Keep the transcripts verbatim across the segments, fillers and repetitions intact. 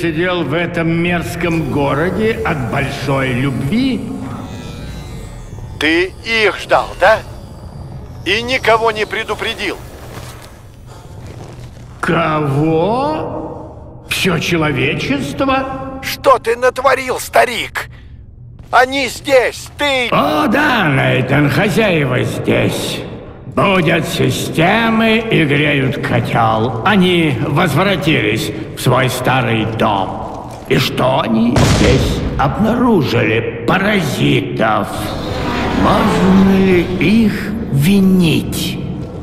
сидел в этом мерзком городе от большой любви? Ты их ждал, да? И никого не предупредил? Кого? Все человечество? Что ты натворил, старик? Они здесь, ты... О, да, Нейтан, хозяева здесь. Будут системы и греют котел. Они возвратились в свой старый дом. И что они здесь обнаружили? Паразитов. Можно ли их винить?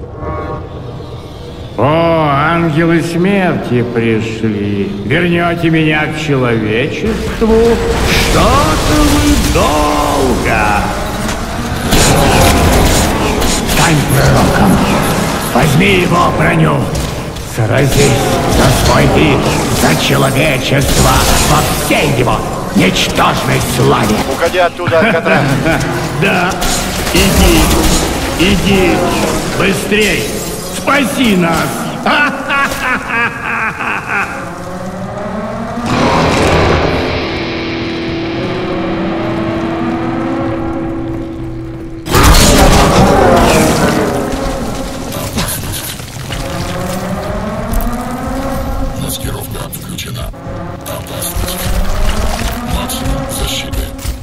О, ангелы смерти пришли. Вернете меня к человечеству? Что-то вы долго. Стань пророком. Возьми его броню. Сразись за свой вид, за человечество во всей его ничтожной славе. Уходи оттуда, Алькатрас. Да, иди, иди, быстрей. Спаси нас! Маскировка отключена. Опасность. Максимум защиты.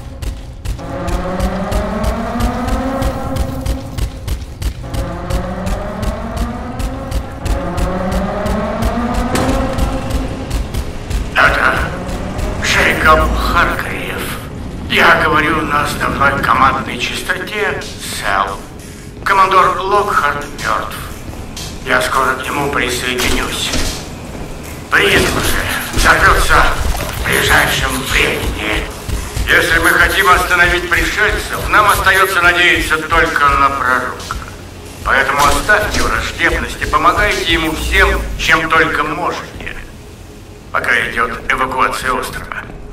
Харгриев. Я говорю на основной командной частоте СЭЛ. Командор Локхарт мертв. Я скоро к нему присоединюсь. Призм же взорвется в ближайшем времени. Если мы хотим остановить пришельцев, нам остается надеяться только на пророка. Поэтому оставьте враждебность и помогайте ему всем, чем только можете, пока идет эвакуация острова.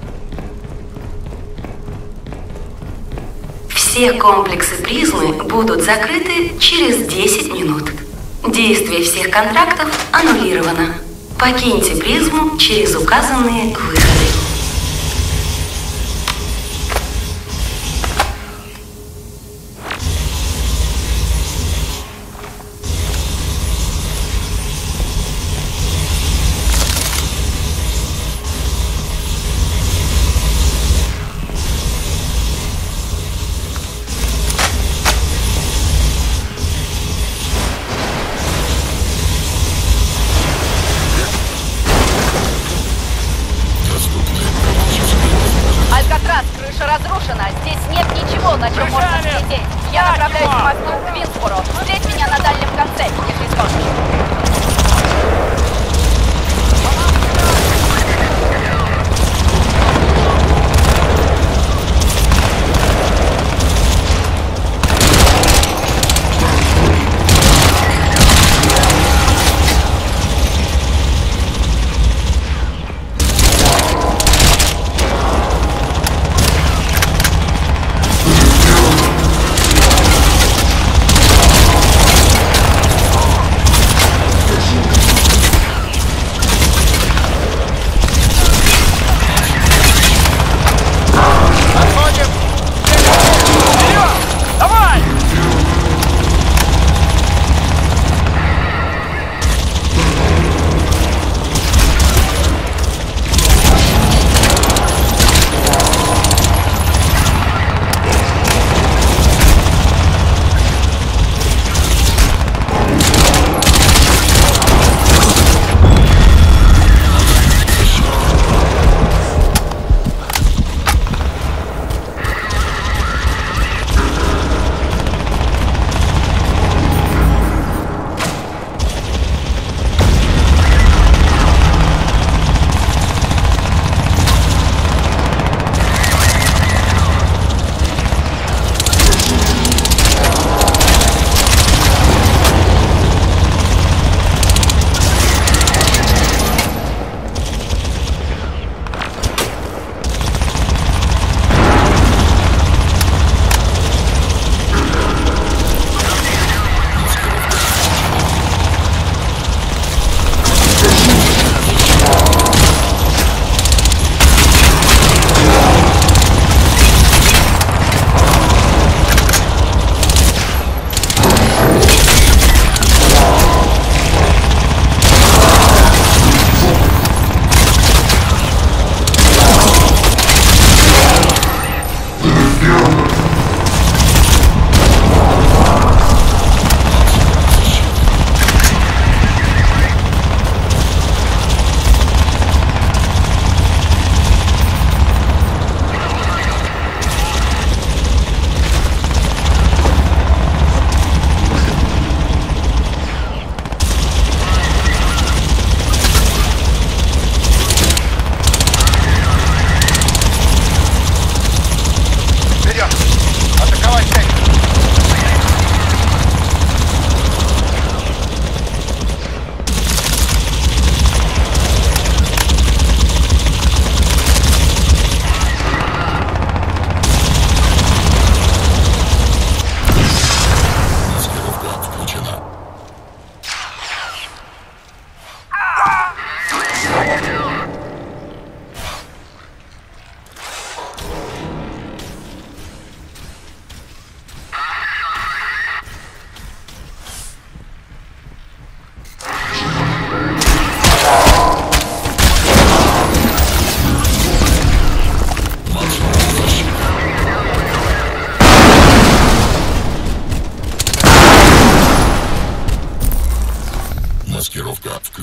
Все комплексы призмы будут закрыты через десять минут. Действие всех контрактов аннулировано. Покиньте призму через указанные выходы.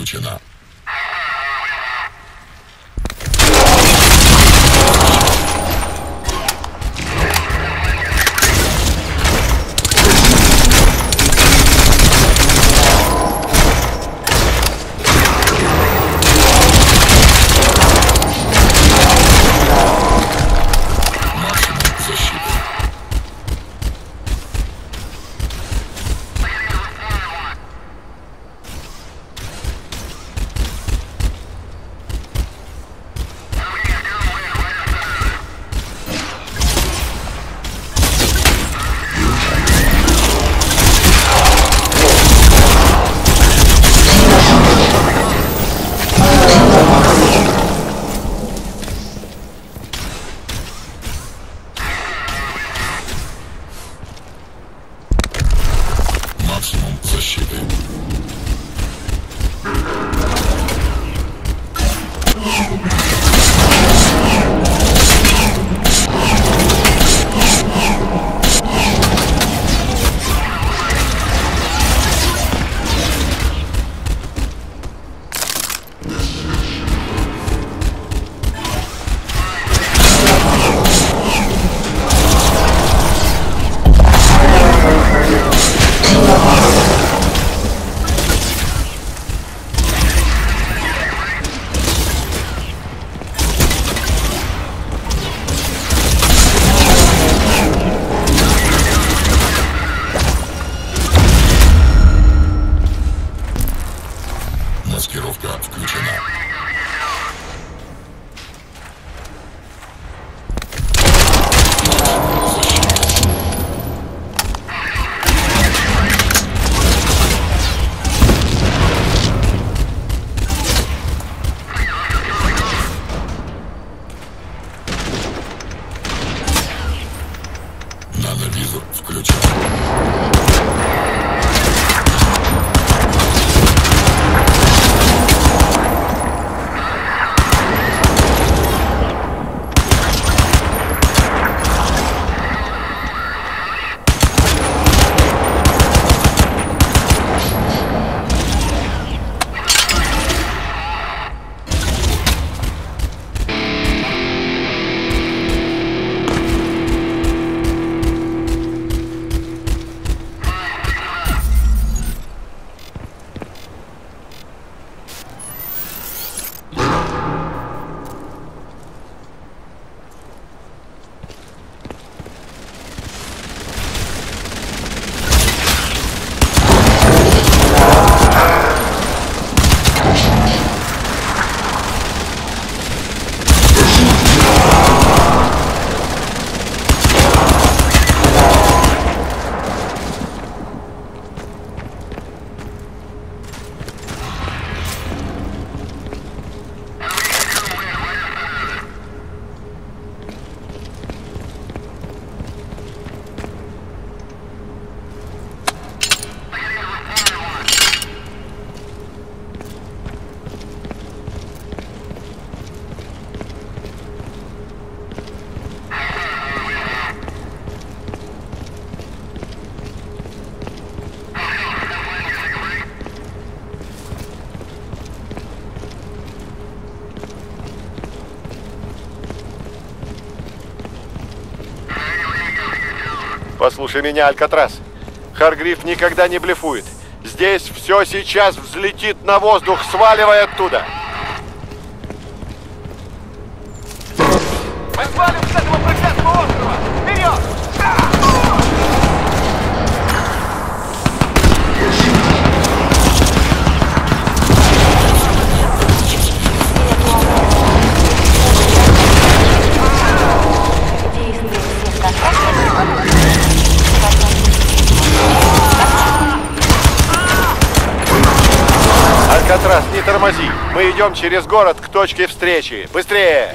включена. Максимум защиты. Маскировка включена. Нановизор включен. Послушай меня, Алькатрас. Харгриф никогда не блефует. Здесь все сейчас взлетит на воздух, сваливай оттуда. Мы свалим с этого проклятого острова! Вперед! Алькатрас, не тормози. Мы идем через город к точке встречи. Быстрее!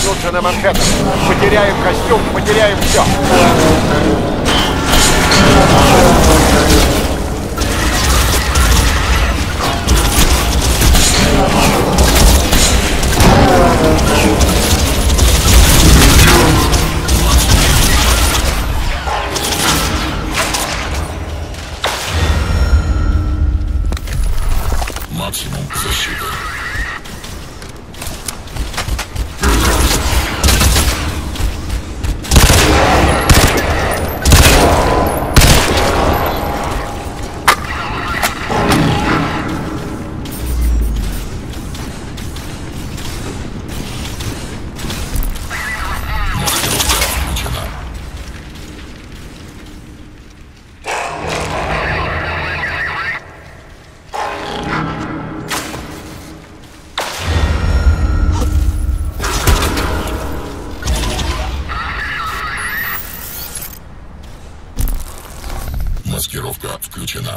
вернуться на Манхэттен. Потеряем костюм, потеряем все. Максимум защиты. Маскировка включена.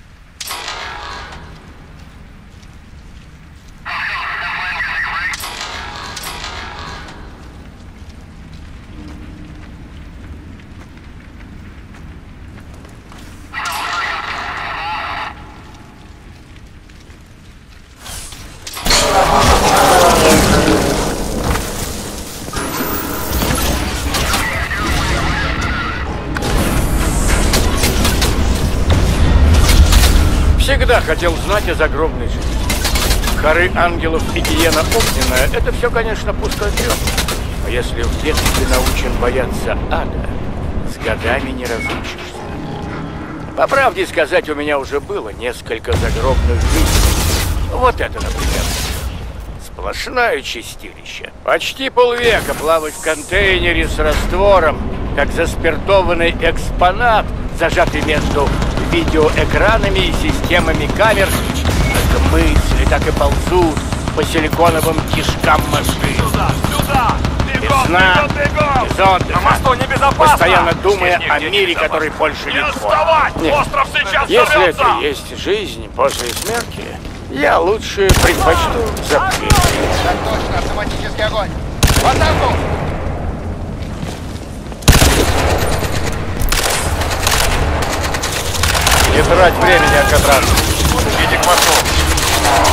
Всегда хотел знать о загробной жизни. Хоры ангелов и гиена огненная — это все, конечно, пустой трёп. А если в детстве научен бояться ада, с годами не разучишься. По правде сказать, у меня уже было несколько загробных жизней. Вот это, например. Сплошное чистилище. Почти полвека плавать в контейнере с раствором, как заспиртованный экспонат, зажатый между видеоэкранами и системами камер, как мысли так и ползут по силиконовым кишкам машин. Сюда, сюда! Бегом, Весна, бегом, бегом! без отдыха, На мосту небезопасно! постоянно думая Здесь о нигде мире, небезопасно. который больше не Не твой. отставать! Нет. Остров сейчас Если взорвется! это есть жизнь после смерти, я лучше предпочту забвение. Так точно, автоматический огонь! В атаку! Не трать времени, Алькатрас. Иди к мосту.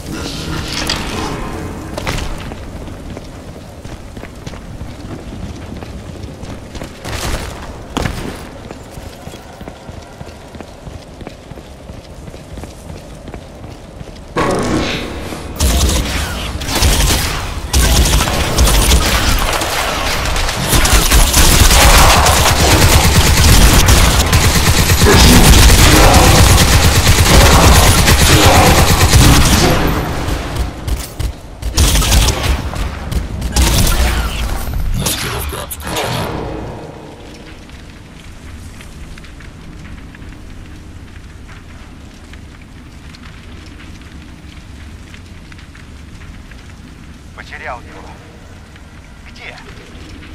Потерял его. Где?